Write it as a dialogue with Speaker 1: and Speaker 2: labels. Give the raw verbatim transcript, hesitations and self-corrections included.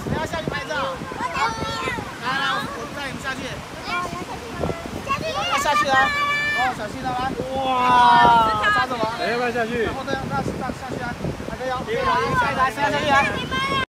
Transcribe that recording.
Speaker 1: 你要下去拍照？好，来来，我带你们下去。要下去啊！哦，小心了啊！哇，抓什么？
Speaker 2: 要不要下去？
Speaker 1: 然后这样，那那下去啊！来个腰，来来，下去啊！